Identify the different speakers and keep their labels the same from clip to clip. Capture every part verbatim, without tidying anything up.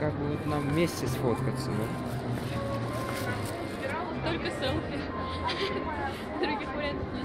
Speaker 1: как бы вот нам вместе сфоткаться, но...
Speaker 2: Только селфи. Других вариантов нет.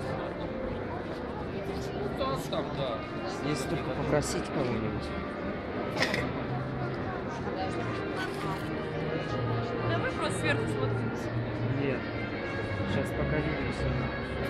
Speaker 3: Там, да.
Speaker 1: Если только попросить кого-нибудь.
Speaker 2: Давай просто сверху сфоткаемся.
Speaker 1: Нет. Сейчас пока видео сниму.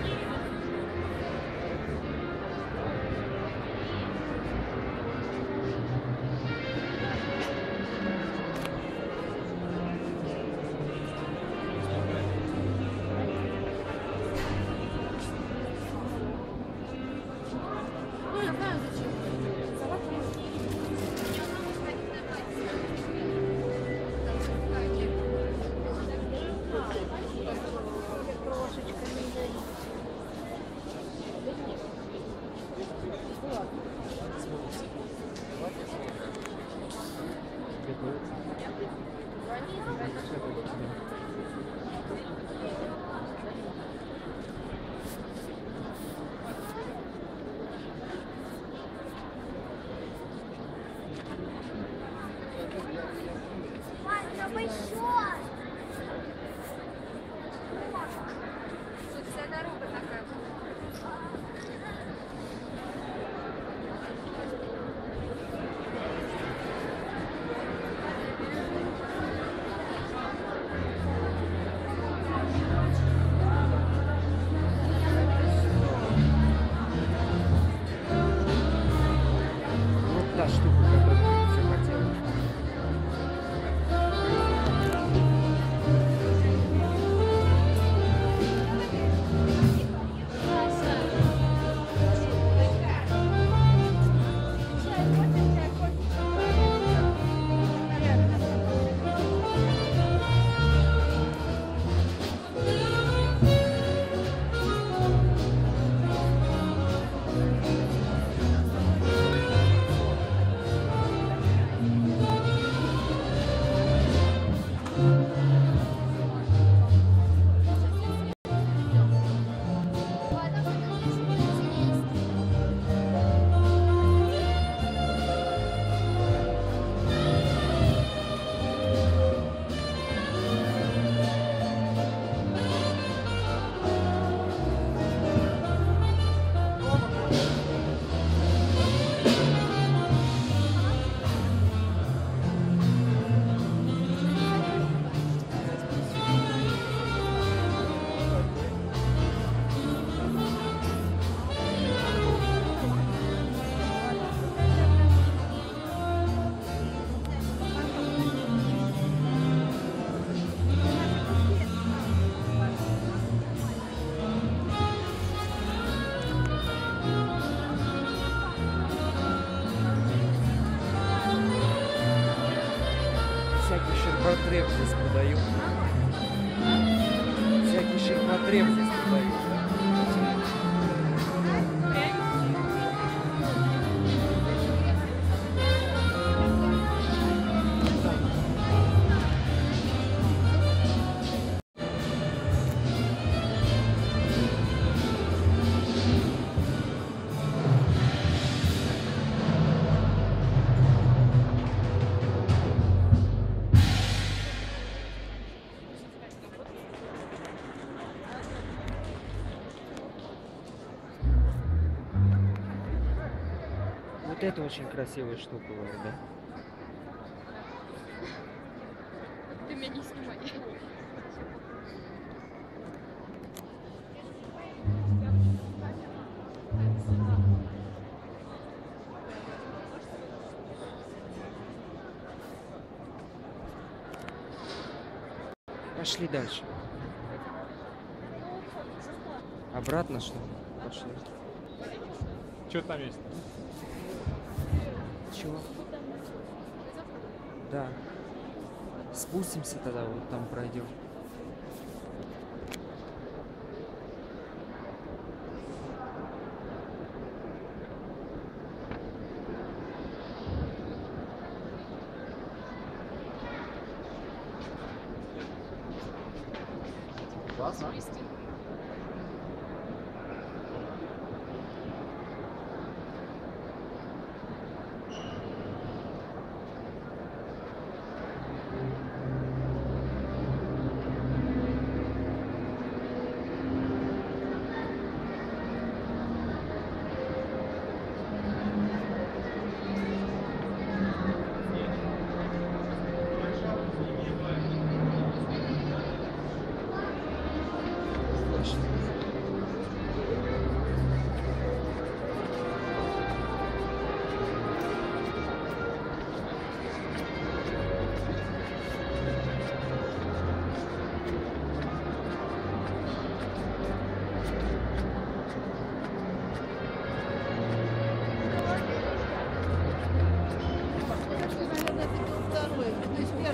Speaker 1: Та штука, которую ты все хотела. Всякий ширпотреб здесь продают. Всякий ширпотреб здесь продают. Вот это очень красивая штука, да?
Speaker 2: Ты меня не снимай.
Speaker 1: Пошли дальше. Обратно, что ли? Пошли.
Speaker 3: Что там есть?
Speaker 1: Чего? Да. Спустимся тогда, вот там пройдем.
Speaker 3: Классно.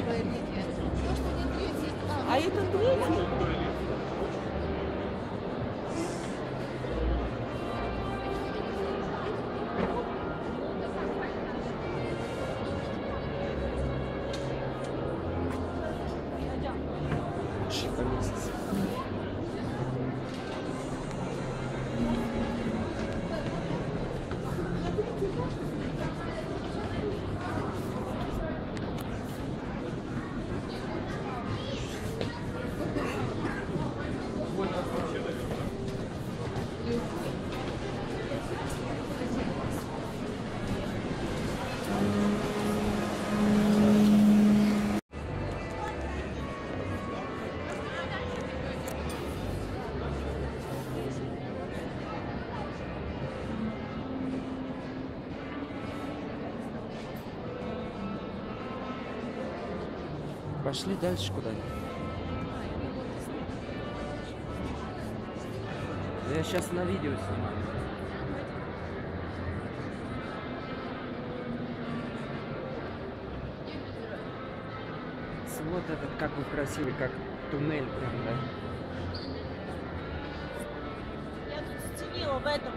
Speaker 4: А это третий?
Speaker 1: Шли по месяцу. Пошли дальше куда-нибудь. Я сейчас на видео снимаю. Вот этот какой красивый, как туннель прям, да?
Speaker 4: Я тут стелила в этом.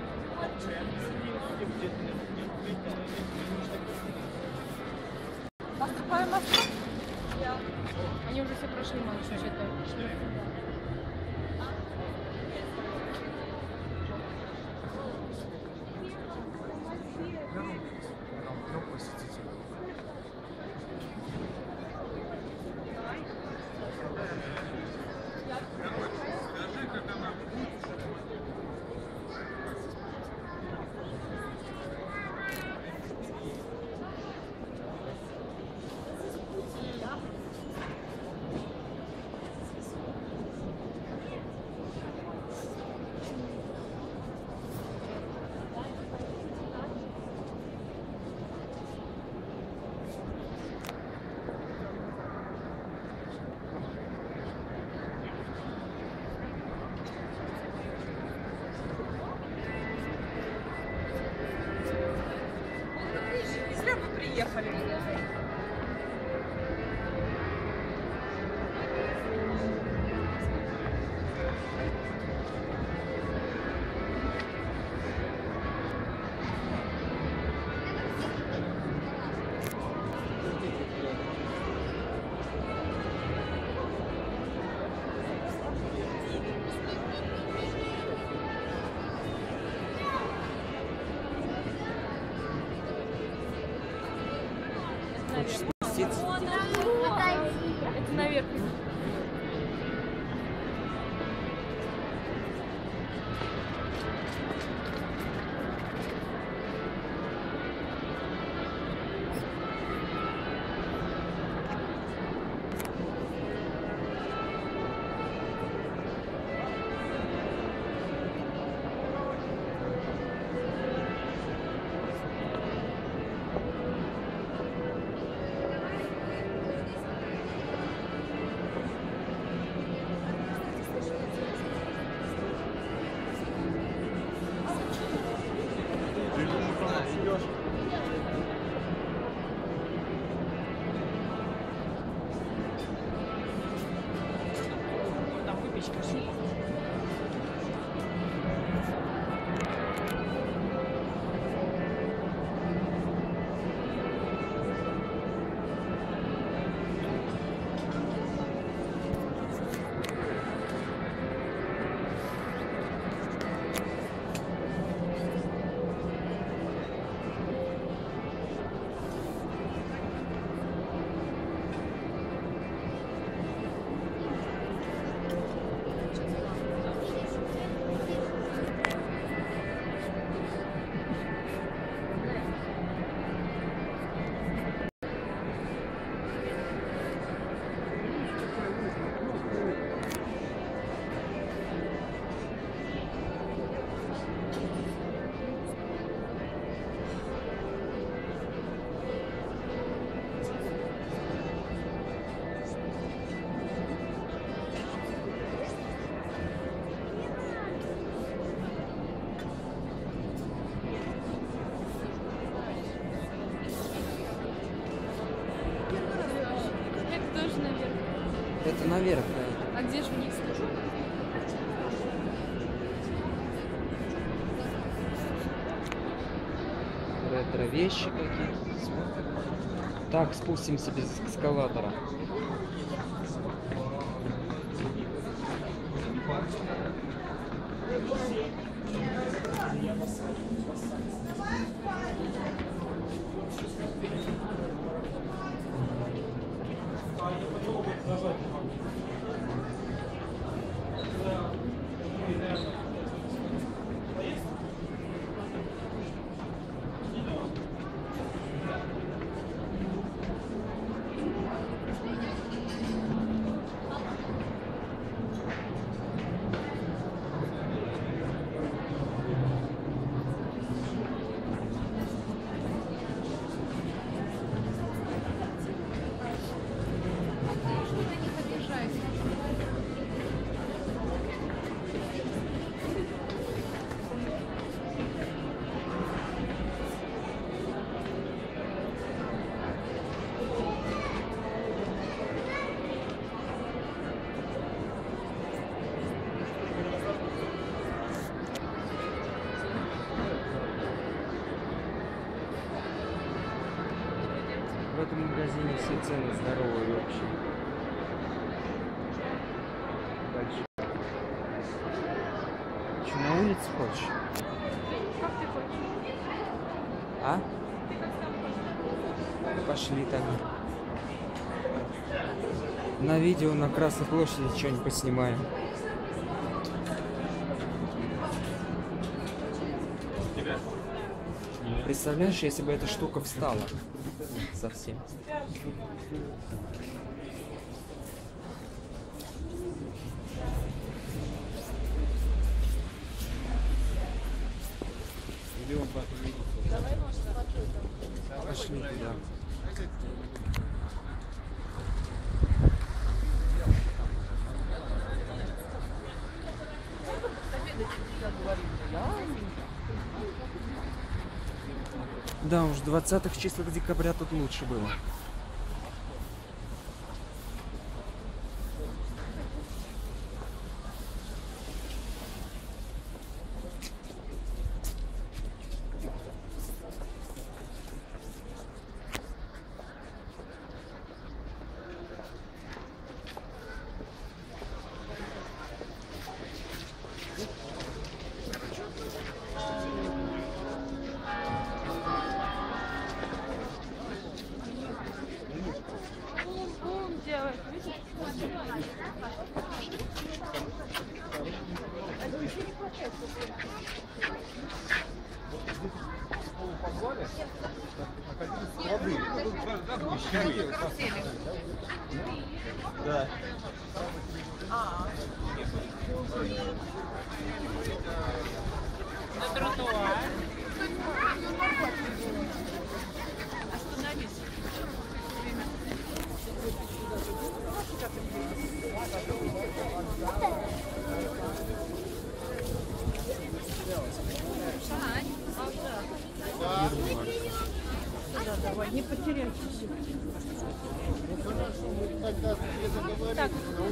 Speaker 4: Поступаем на что?
Speaker 2: Они уже все прошли, малыш, что-то.
Speaker 4: Зря мы приехали.
Speaker 1: Хочешь спуститься?
Speaker 2: Это наверх.
Speaker 1: Это наверх, да.
Speaker 2: А где же вниз?
Speaker 1: Ретро-вещи какие-то. Смотрим. Так, спустимся без эскалатора. В этом магазине все цены здоровые вообще. Дальше. Че, на улице хочешь?
Speaker 2: Как ты хочешь?
Speaker 1: А? Пошли там. На видео на Красной площади что-нибудь поснимаем. Представляешь, если бы эта штука встала совсем.
Speaker 3: Или он потом видит.
Speaker 1: Пошли туда. Да уж, двадцатых числах декабря тут лучше было.
Speaker 2: Бум-бум делает, видишь?
Speaker 3: Да.
Speaker 4: На тротуар. Остановись. Да, давай, не потеряйся. Так.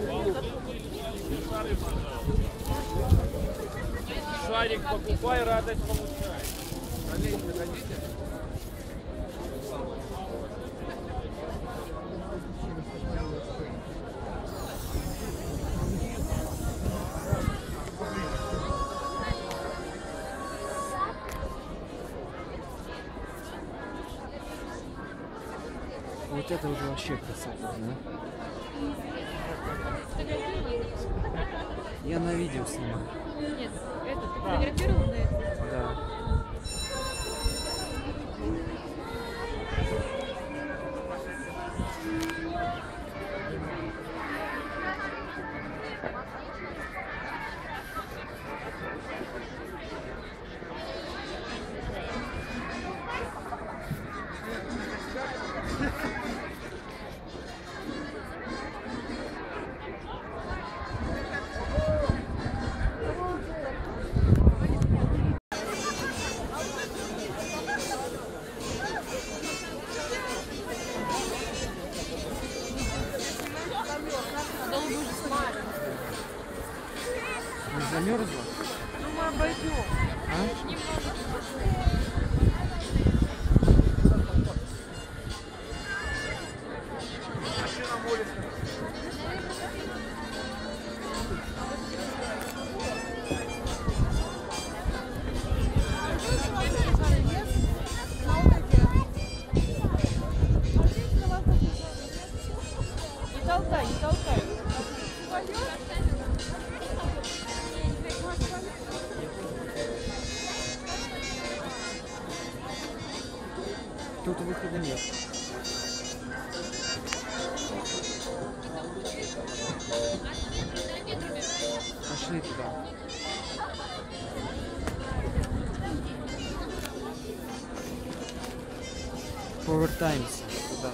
Speaker 3: Шарик покупай, радость получай.
Speaker 1: Вот это вот вообще красота, да? Я на видео снимаю.
Speaker 2: Нет, это ты фотографировал на это?
Speaker 1: Да. Замерзла?
Speaker 4: Ну, мы обойдем.
Speaker 1: А?
Speaker 2: Не толкай, не толкай.
Speaker 1: Тут выхода нет. Пошли туда. Повертаемся туда.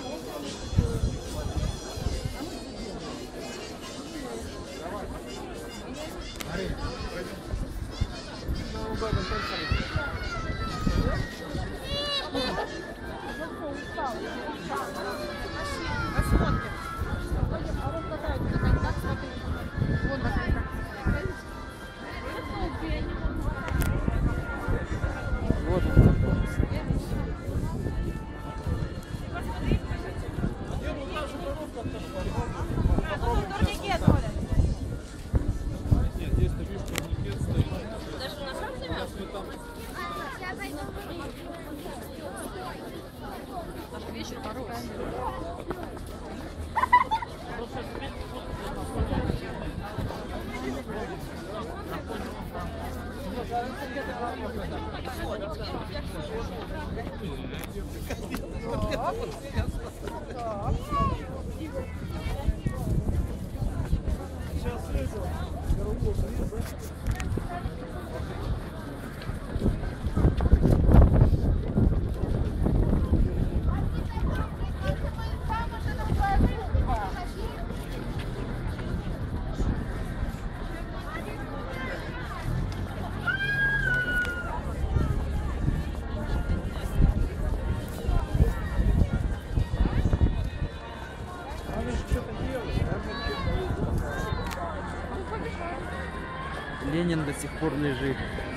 Speaker 1: Вот он находится.
Speaker 3: Нет, здесь табишка турникет стоит.
Speaker 1: Ленин до сих пор лежит.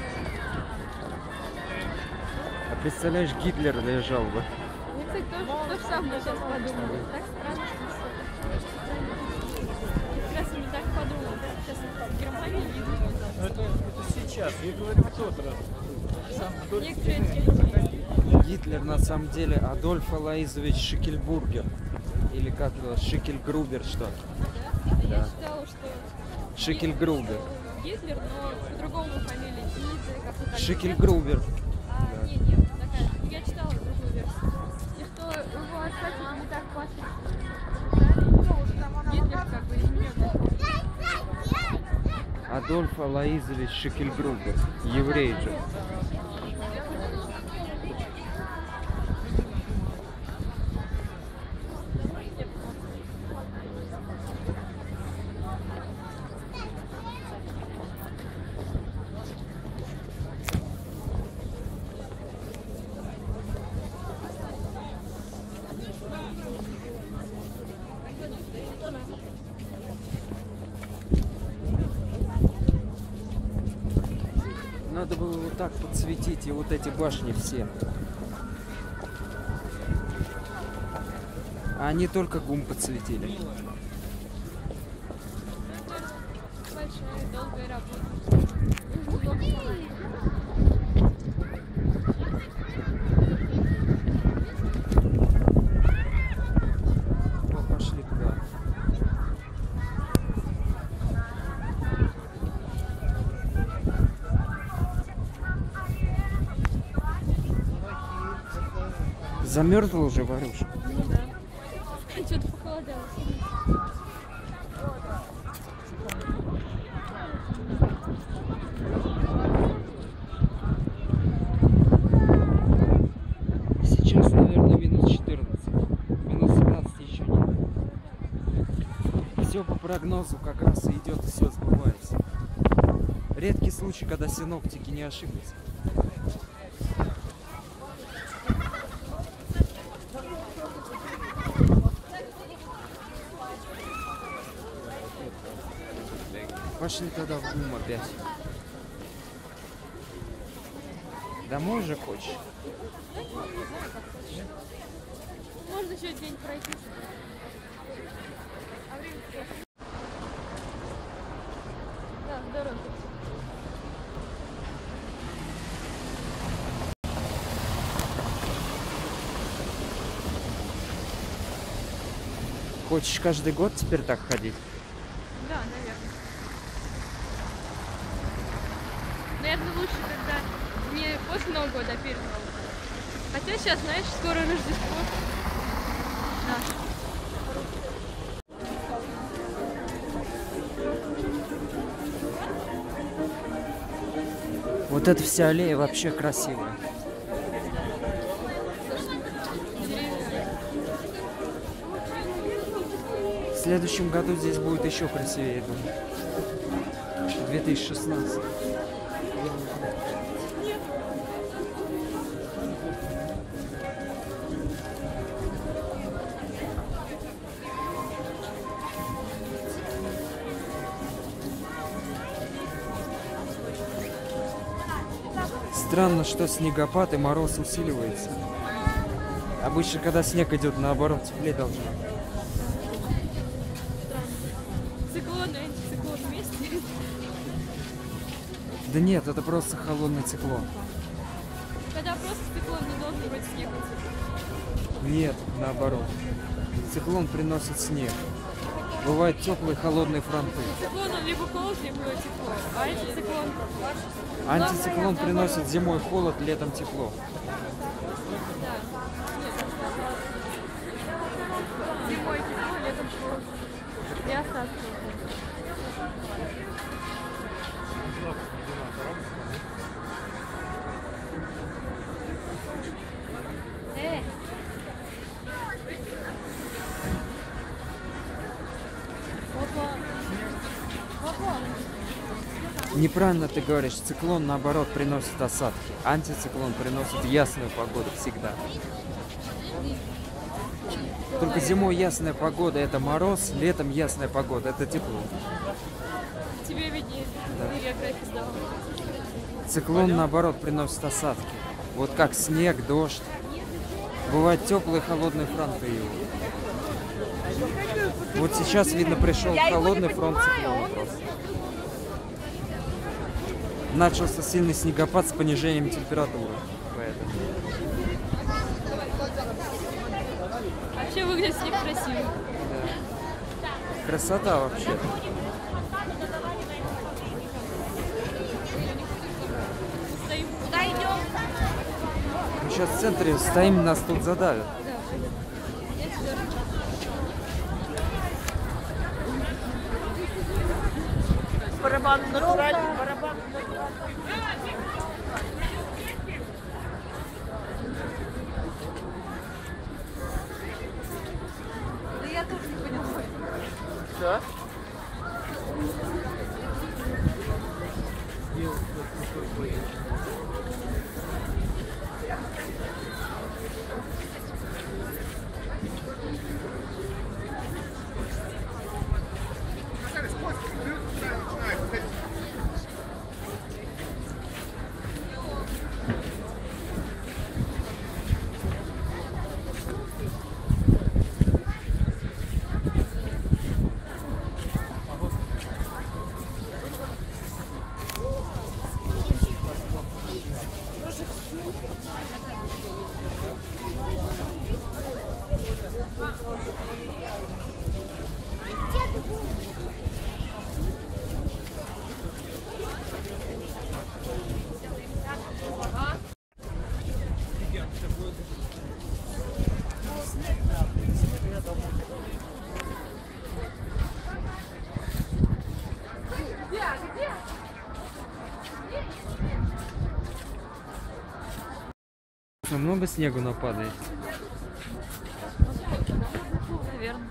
Speaker 1: А представляешь, Гитлер лежал бы.
Speaker 2: Я, кстати, тоже то же самое сейчас подумала. Так странно, что все. Как раз не так подумала. Сейчас в Германии видно.
Speaker 3: Это, это сейчас, я говорю в тот раз. Сам вдоль
Speaker 2: Некоторые
Speaker 3: стены.
Speaker 2: телевизоры.
Speaker 1: Гитлер на самом деле Адольф Алаизович Шикельбургер. Или как его, Шикельгрубер, что?
Speaker 2: Я
Speaker 1: Да.
Speaker 2: считала, что
Speaker 1: Шикельгрубер.
Speaker 2: Гитлер, но по-другому фамилия Гитлер, как-то так.
Speaker 1: Шикельгрубер.
Speaker 2: А,
Speaker 1: Да.
Speaker 2: нет, нет, такая. Я читала другую версию. И что его отца не так пошли. Гитлер как бы изменил.
Speaker 1: Адольф Алаизович Шикельгрубер. Еврей же. Надо было вот так подсветить и вот эти башни все. А они только гум подсветили.
Speaker 2: Большая, долгая работа.
Speaker 1: Вот пошли туда. Замерзла уже, Варюша?
Speaker 2: Ну да. Что-то похолодало.
Speaker 1: Сейчас, наверное, минус четырнадцать. Минус семнадцать еще нет. Все по прогнозу как раз и идет, и все сбывается. Редкий случай, когда синоптики не ошиблись. Пошли. Пошли тогда в ГУМ опять. Домой же хочешь?
Speaker 2: Можно еще день пройти. А время сколько? Да, здорово.
Speaker 1: Хочешь каждый год теперь так ходить?
Speaker 2: Да, наверное. Наверное, лучше, когда не после Нового года, а перед Новым годом. Хотя сейчас, знаешь, скоро Рождество. Наше.
Speaker 1: Вот эта вся аллея вообще красивая. В следующем году здесь будет еще красивее, я думаю. две тысячи шестнадцатый. Странно, что снегопад и мороз усиливается. Обычно, когда снег идет, наоборот, теплее должно.
Speaker 2: Циклон и антициклон вместе.
Speaker 1: Да нет, это просто холодный циклон.
Speaker 2: Когда просто циклон, не должен быть снег.
Speaker 1: Нет, наоборот. Циклон приносит снег. Бывают теплые холодные фронты.
Speaker 2: Циклон он либо холод, либо тепло. А антициклон...
Speaker 1: Антициклон приносит зимой холод, летом тепло.
Speaker 2: Да. Зимой тепло, летом холод. И осадки. Э! Опа! Опа!
Speaker 1: Неправильно ты говоришь, циклон наоборот приносит осадки. Антициклон приносит ясную погоду всегда. Только зимой ясная погода — это мороз, летом ясная погода — это тепло.
Speaker 2: Тебе виднее.
Speaker 1: Да.
Speaker 2: Ты географию сдала.
Speaker 1: Циклон наоборот приносит осадки. Вот как снег, дождь. Бывают теплые холодные фронты. Вот сейчас, видно, пришел холодный фронт циклона просто. Начался сильный снегопад с понижением температуры. Поэтому.
Speaker 2: Вообще выглядит снег красиво.
Speaker 1: Да. Красота вообще.
Speaker 2: Стоим. Куда идем?
Speaker 1: Мы сейчас в центре стоим, нас тут задавят.
Speaker 2: Да, пойдем. Я сюда.
Speaker 4: Барабан натуральный, барабан.
Speaker 2: Да я тоже не поняла.
Speaker 4: Да?
Speaker 1: Много снегу нападает.
Speaker 2: Наверное.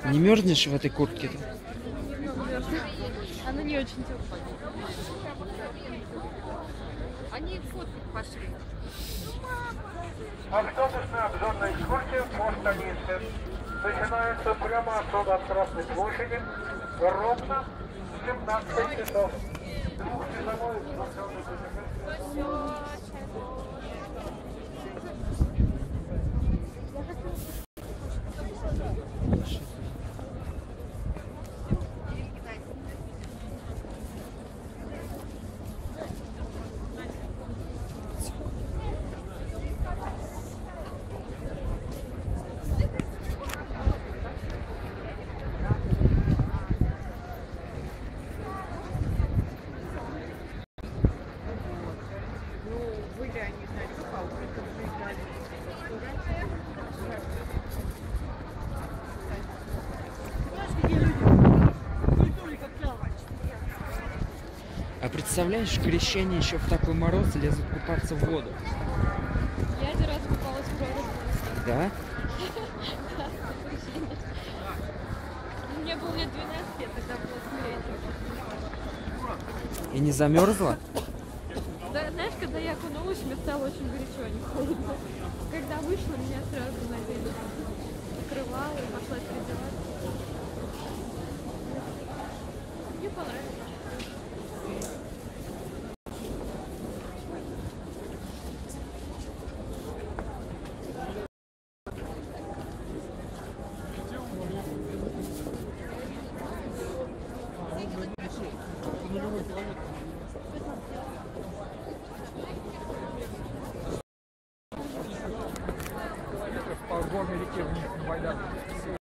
Speaker 1: Не мерзнешь в этой куртке-то?
Speaker 2: Она не очень теплая.
Speaker 4: Они фоткать пошли.
Speaker 5: Автобусная обзорная экскурсия по столице начинается прямо отсюда от Красной площади ровно в семнадцать часов. Двухчасовой экскурсионный путешествие.
Speaker 1: А представляешь, крещение еще в такой мороз лезут купаться в воду.
Speaker 2: Я один раз купалась в городе.
Speaker 1: Да?
Speaker 2: Мне было лет двенадцать, я тогда была смеяться.
Speaker 1: И не замерзла?
Speaker 2: Да, знаешь, когда я окунулась, мне стало очень горячо, а не холодно. Когда вышла, меня сразу надели покрывало и пошла переодеваться. Мне понравилось.
Speaker 3: По горной реке вниз на Байдарке.